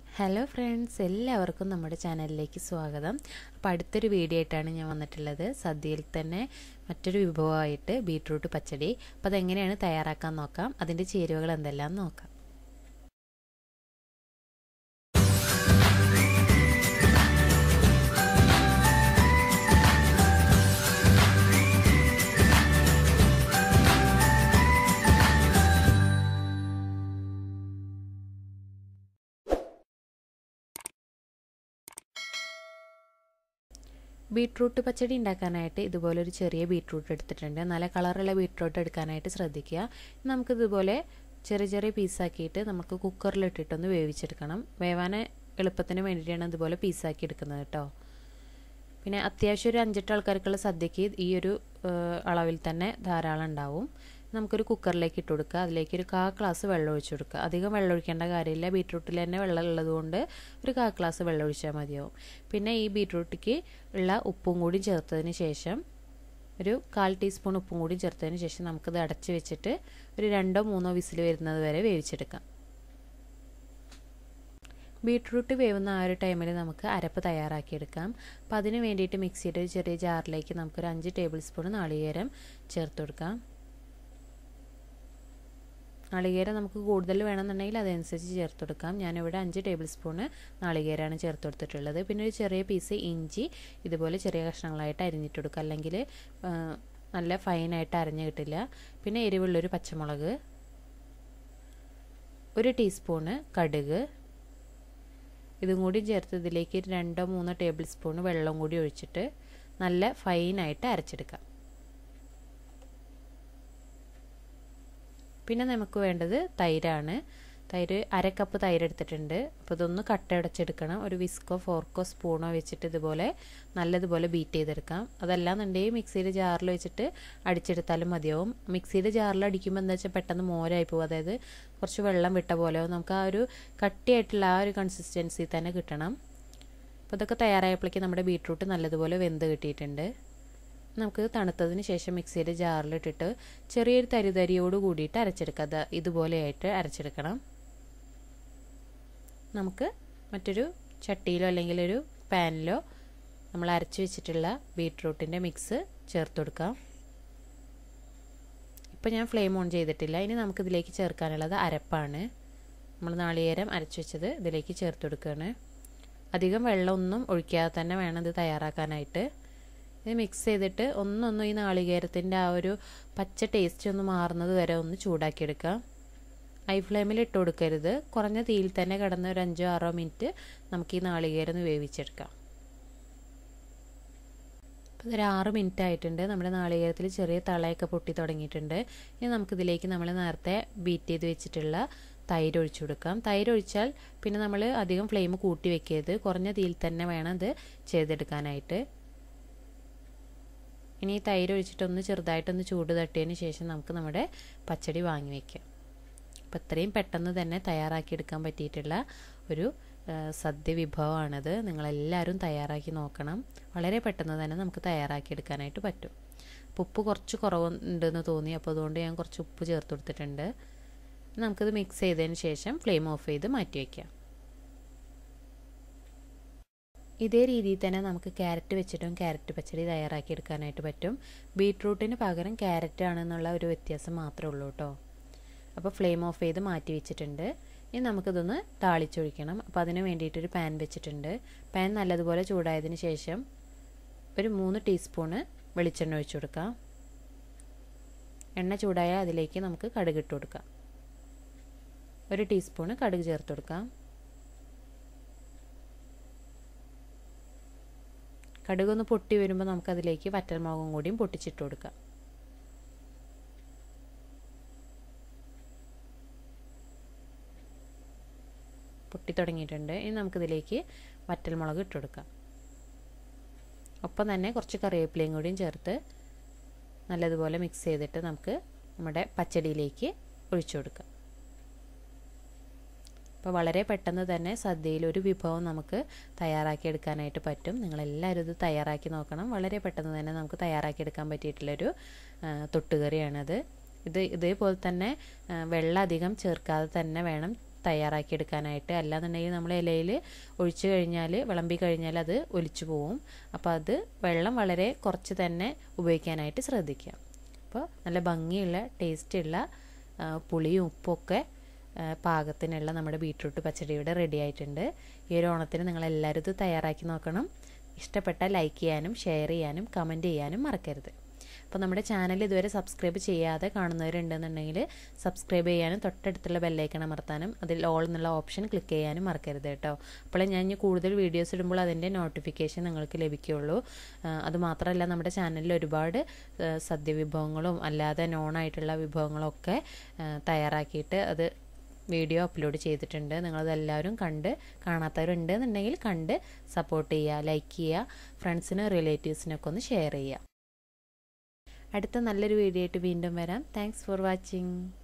Hello friends, എല്ലാവർക്കും നമ്മുടെ ചാനലിലേക്ക് സ്വാഗതം. അപ്പോൾ അടുത്തൊരു വീഡിയോ ആയിട്ടാണ് ഞാൻ വന്നിട്ടുള്ളത്. സദ്യയിൽ തന്നെ മറ്റൊരു വിഭവമായിട്ട് ബീട്രൂട്ട് പച്ചടി. അപ്പോൾ അതെങ്ങനെയാണ് തയ്യാറാക്കാൻ നോക്കാം. അതിൻ്റെ ചേരുവകൾ എന്തെല്ലാം നോക്കാം. ബീട്രൂട്ട് പച്ചടി ഉണ്ടാക്കാനായിട്ട് ഇതുപോലൊരു ചെറിയ ബീട്രൂട്ട് എടുത്തിട്ടുണ്ട്. നല്ല കളറുള്ള ബീട്രൂട്ട് എടുക്കാനായിട്ട് ശ്രദ്ധിക്കുക. നമുക്കിതുപോലെ ചെറിയ ചെറിയ പീസാക്കിയിട്ട് നമുക്ക് കുക്കറിലിട്ടിട്ടൊന്ന് വേവിച്ചെടുക്കണം. വേവാൻ എളുപ്പത്തിന് വേണ്ടിയിട്ടാണ് ഇതുപോലെ പീസാക്കി എടുക്കുന്നത് കേട്ടോ. പിന്നെ അത്യാവശ്യം ഒരു 5-8 ആൾക്കാർക്കുള്ള സദ്യക്ക് ഈ ഒരു അളവിൽ തന്നെ ധാരാളം ഉണ്ടാവും. നമുക്കൊരു കുക്കറിലേക്ക് ഇട്ട് കൊടുക്കുക. അതിലേക്ക് ഒരു 1/4 ഗ്ലാസ് വെള്ളം ഒഴിച്ചു കൊടുക്കുക. അധികം വെള്ളം ഒഴിക്കേണ്ട കാര്യമില്ല. ബീട്രൂട്ടിൽ തന്നെ വെള്ളം ഉള്ളതുകൊണ്ട് ഒരു 1/4 ഗ്ലാസ് വെള്ളം ഒഴിച്ചാൽ മതിയാവും. പിന്നെ ഈ ബീട്രൂട്ടിക്ക് ഉള്ള ഉപ്പും കൂടി ചേർത്തതിന് ശേഷം ഒരു 1/4 ടീസ്പൂൺ ഉപ്പും കൂടി ചേർത്തതിന് ശേഷം നമുക്കിത് അടച്ച് വെച്ചിട്ട് ഒരു 2-3 വിസിൽ വരുന്നത് വരെ വേവിച്ചെടുക്കാം. ബീട്രൂട്ട് വേവുന്ന ആ ഒരു ടൈമിൽ നമുക്ക് അരപ്പ് തയ്യാറാക്കിയെടുക്കാം. അപ്പോൾ അതിന് വേണ്ടിയിട്ട് മിക്സിയുടെ ഒരു ചെറിയ ജാറിലേക്ക് നമുക്കൊരു 5 ടേബിൾ സ്പൂൺ നാളികേരം ചേർത്ത് കൊടുക്കാം. നാളികേരം നമുക്ക് കൂടുതൽ വേണമെന്നുണ്ടെങ്കിൽ അതനുസരിച്ച് ചേർത്ത് കൊടുക്കാം. ഞാനിവിടെ 5 ടേബിൾ സ്പൂണ് നാളികേരമാണ് ചേർത്ത് കൊടുത്തിട്ടുള്ളത്. പിന്നെ ഒരു ചെറിയ പീസ് ഇഞ്ചി ഇതുപോലെ ചെറിയ കഷ്ണങ്ങളായിട്ട് അരിഞ്ഞിട്ട് കൊടുക്കുക, അല്ലെങ്കിൽ നല്ല ഫൈനായിട്ട് അരിഞ്ഞ് കിട്ടില്ല. പിന്നെ എരിവുള്ളൊരു പച്ചമുളക്, 1 ടീസ്പൂണ് കടുക്, ഇതും കൂടി ചേർത്ത് ഇതിലേക്ക് 2-3 ടേബിൾ സ്പൂൺ വെള്ളം കൂടി ഒഴിച്ചിട്ട് നല്ല ഫൈനായിട്ട് അരച്ചെടുക്കാം. പിന്നെ നമുക്ക് വേണ്ടത് തൈരാണ്. തൈര് 1/2 കപ്പ് തൈര് എടുത്തിട്ടുണ്ട്. അപ്പോൾ ഇതൊന്ന് കട്ടയടച്ചെടുക്കണം. ഒരു വിസ്കോ ഫോർക്കോ സ്പൂണോ വെച്ചിട്ട് ഇതുപോലെ നല്ലതുപോലെ ബീറ്റ് ചെയ്തെടുക്കാം. അതല്ലാന്നുണ്ടെങ്കിൽ മിക്സിയുടെ ജാറിൽ വെച്ചിട്ട് അടിച്ചെടുത്താലും മതിയാവും. മിക്സിയുടെ ജാറിൽ അടിക്കുമ്പോൾ എന്താ വെച്ചാൽ പെട്ടെന്ന് മോരായി പോകും, അതായത് കുറച്ച് വെള്ളം വിട്ട പോലെ നമുക്ക് ആ ഒരു കട്ടിയായിട്ടുള്ള ആ ഒരു കൺസിസ്റ്റൻസി തന്നെ കിട്ടണം. അപ്പോൾ ഇതൊക്കെ തയ്യാറായപ്പോഴേക്കും നമ്മുടെ ബീട്രൂട്ട് നല്ലതുപോലെ വെന്ത് കിട്ടിയിട്ടുണ്ട്. നമുക്ക് തണുത്തതിന് ശേഷം മിക്സിയുടെ ജാറിലിട്ടിട്ട് ചെറിയൊരു തരിതരിയോട് കൂടിയിട്ട് അരച്ചെടുക്കുക. ഇതുപോലെയായിട്ട് അരച്ചെടുക്കണം. നമുക്ക് മറ്റൊരു ചട്ടിയിലോ അല്ലെങ്കിൽ ഒരു പാനിലോ നമ്മൾ അരച്ച് വെച്ചിട്ടുള്ള ബീട്രൂട്ടിൻ്റെ മിക്സ് ചേർത്ത് കൊടുക്കാം. ഇപ്പോൾ ഞാൻ ഫ്ലെയിം ഓൺ ചെയ്തിട്ടില്ല. ഇനി നമുക്കിതിലേക്ക് ചേർക്കാനുള്ളത് അരപ്പാണ്. നമ്മൾ നാളികേരം അരച്ച് വെച്ചത് ഇതിലേക്ക് ചേർത്ത് കൊടുക്കുകയാണ്. അധികം വെള്ളമൊന്നും ഒഴിക്കാതെ തന്നെ വേണം ഇത് തയ്യാറാക്കാനായിട്ട്. ഇത് മിക്സ് ചെയ്തിട്ട് ഒന്നൊന്നും ഈ നാളികേരത്തിൻ്റെ ആ ഒരു പച്ച ടേസ്റ്റ് ഒന്ന് മാറുന്നത് വരെ ഒന്ന് ചൂടാക്കിയെടുക്കാം. ഹൈ ഫ്ലെയിമിൽ ഇട്ട് കൊടുക്കരുത്. കുറഞ്ഞ തീയിൽ തന്നെ കിടന്ന് ഒരു 5-6 മിനിറ്റ് നമുക്ക് ഈ നാളികേരം ഒന്ന് വേവിച്ചെടുക്കാം. ഇപ്പോൾ ഒരു 6 മിനിറ്റ് ആയിട്ടുണ്ട്. നമ്മുടെ നാളികേരത്തിൽ ചെറിയ തളയൊക്കെ പൊട്ടി തുടങ്ങിയിട്ടുണ്ട്. ഇനി നമുക്കിതിലേക്ക് നമ്മൾ നേരത്തെ ബീറ്റ് ചെയ്ത് വെച്ചിട്ടുള്ള തൈര് ഒഴിച്ചു കൊടുക്കാം. തൈര് ഒഴിച്ചാൽ പിന്നെ നമ്മൾ അധികം ഫ്ലെയിം കൂട്ടി വെക്കരുത്. കുറഞ്ഞ തീയിൽ തന്നെ വേണം ഇത് ചെയ്തെടുക്കാനായിട്ട്. ഇനി ഈ തൈര് ഒഴിച്ചിട്ടൊന്ന് ചെറുതായിട്ടൊന്ന് ചൂട് തട്ടിയതിന് ശേഷം നമുക്ക് നമ്മുടെ പച്ചടി വാങ്ങി വയ്ക്കാം. അപ്പോൾ ഇത്രയും പെട്ടെന്ന് തന്നെ തയ്യാറാക്കിയെടുക്കാൻ പറ്റിയിട്ടുള്ള ഒരു സദ്യ വിഭവമാണിത്. നിങ്ങളെല്ലാവരും തയ്യാറാക്കി നോക്കണം. വളരെ പെട്ടെന്ന് തന്നെ നമുക്ക് തയ്യാറാക്കിയെടുക്കാനായിട്ട് പറ്റും. അപ്പോൾ ഉപ്പ് കുറച്ച് കുറവുണ്ടെന്ന് തോന്നി, അപ്പോൾ അതുകൊണ്ട് ഞാൻ കുറച്ച് ഉപ്പ് ചേർത്ത് കൊടുത്തിട്ടുണ്ട്. നമുക്കിത് മിക്സ് ചെയ്തതിന് ശേഷം ഫ്ലെയിം ഓഫ് ചെയ്ത് മാറ്റി വയ്ക്കാം. ഇതേ രീതിയിൽ തന്നെ നമുക്ക് ക്യാരറ്റ് വെച്ചിട്ടും ക്യാരറ്റ് പച്ചടി തയ്യാറാക്കിയെടുക്കാനായിട്ട് പറ്റും. ബീട്രൂട്ടിന് പകരം ക്യാരറ്റ് ആണെന്നുള്ള ഒരു വ്യത്യാസം മാത്രമേ ഉള്ളൂ കേട്ടോ. അപ്പോൾ ഫ്ലെയിം ഓഫ് ചെയ്ത് മാറ്റി വെച്ചിട്ടുണ്ട്. ഇനി നമുക്കിതൊന്ന് താളിച്ചൊഴിക്കണം. അപ്പോൾ അതിന് വേണ്ടിയിട്ടൊരു പാൻ വെച്ചിട്ടുണ്ട്. പാൻ നല്ലതുപോലെ ചൂടായതിന് ശേഷം ഒരു 3 ടീസ്പൂണ് വെളിച്ചെണ്ണ ഒഴിച്ചു കൊടുക്കാം. എണ്ണ ചൂടായാൽ അതിലേക്ക് നമുക്ക് കടുക് ഇട്ട് കൊടുക്കാം. 1 ടീസ്പൂണ് കടുക് ചേർത്ത് കൊടുക്കാം. കടുകൊന്ന് പൊട്ടി വരുമ്പോൾ നമുക്കതിലേക്ക് വറ്റൽമുളകും കൂടിയും പൊട്ടിച്ചിട്ട് കൊടുക്കാം. പൊട്ടി തുടങ്ങിയിട്ടുണ്ട്. ഇനി നമുക്കിതിലേക്ക് വറ്റൽമുളക് ഇട്ട് കൊടുക്കാം. ഒപ്പം തന്നെ കുറച്ച് കറിവേപ്പിലയും കൂടിയും ചേർത്ത് നല്ലതുപോലെ മിക്സ് ചെയ്തിട്ട് നമുക്ക് നമ്മുടെ പച്ചടിയിലേക്ക് ഒഴിച്ചു കൊടുക്കാം. അപ്പോൾ വളരെ പെട്ടെന്ന് തന്നെ സദ്യയിൽ ഒരു വിഭവം നമുക്ക് തയ്യാറാക്കിയെടുക്കാനായിട്ട് പറ്റും. നിങ്ങളെല്ലാവരും ഇത് തയ്യാറാക്കി നോക്കണം. വളരെ പെട്ടെന്ന് തന്നെ നമുക്ക് തയ്യാറാക്കിയെടുക്കാൻ പറ്റിയിട്ടുള്ളൊരു തൊട്ടുകറിയാണത്. ഇതേപോലെ തന്നെ വെള്ളം അധികം ചേർക്കാതെ തന്നെ വേണം തയ്യാറാക്കിയെടുക്കാനായിട്ട്. അല്ലാന്നുണ്ടെങ്കിൽ നമ്മൾ ഇലയിൽ ഒഴിച്ചു കഴിഞ്ഞാൽ വിളമ്പി കഴിഞ്ഞാൽ അത് ഒലിച്ചു പോവും. അപ്പോൾ അത് വെള്ളം വളരെ കുറച്ച് തന്നെ ഉപയോഗിക്കാനായിട്ട് ശ്രദ്ധിക്കുക. അപ്പോൾ നല്ല ഭംഗിയുള്ള ടേസ്റ്റുള്ള പുളിയും ഉപ്പൊക്കെ പാകത്തിനുള്ള നമ്മുടെ ബീട്രൂട്ട് പച്ചടി ഇവിടെ റെഡി ആയിട്ടുണ്ട്. ഈ ഒരു ഓണത്തിന് നിങ്ങളെല്ലാവരും ഇത് തയ്യാറാക്കി നോക്കണം. ഇഷ്ടപ്പെട്ടാൽ ലൈക്ക് ചെയ്യാനും ഷെയർ ചെയ്യാനും കമൻറ്റ് ചെയ്യാനും മറക്കരുത്. അപ്പോൾ നമ്മുടെ ചാനൽ ഇതുവരെ സബ്സ്ക്രൈബ് ചെയ്യാതെ കാണുന്നവരുണ്ടെന്നുണ്ടെങ്കിൽ സബ്സ്ക്രൈബ് ചെയ്യാനും തൊട്ടടുത്തുള്ള ബെല്ലൈക്കൺ അമർത്താനും അതിൽ ഓൾ എന്നുള്ള ഓപ്ഷൻ ക്ലിക്ക് ചെയ്യാനും മറക്കരുത് കേട്ടോ. അപ്പോൾ ഞാൻ ഇനി കൂടുതൽ വീഡിയോസ് ഇടുമ്പോൾ അതിൻ്റെ നോട്ടിഫിക്കേഷൻ നിങ്ങൾക്ക് ലഭിക്കുകയുള്ളൂ. അതുമാത്രമല്ല നമ്മുടെ ചാനലിൽ ഒരുപാട് സദ്യ വിഭവങ്ങളും അല്ലാതെ നോണായിട്ടുള്ള വിഭവങ്ങളൊക്കെ തയ്യാറാക്കിയിട്ട് അത് വീഡിയോ അപ്ലോഡ് ചെയ്തിട്ടുണ്ട്. നിങ്ങളതെല്ലാവരും കാണാത്തവരുണ്ട് എന്നുണ്ടെങ്കിൽ കണ്ട് സപ്പോർട്ട് ചെയ്യുക, ലൈക്ക് ചെയ്യുക, ഫ്രണ്ട്സിനും റിലേറ്റീവ്സിനൊക്കെ ഒന്ന് ഷെയർ ചെയ്യുക. അടുത്ത നല്ലൊരു വീഡിയോ ആയിട്ട് വീണ്ടും വരാം. Thanks for watching.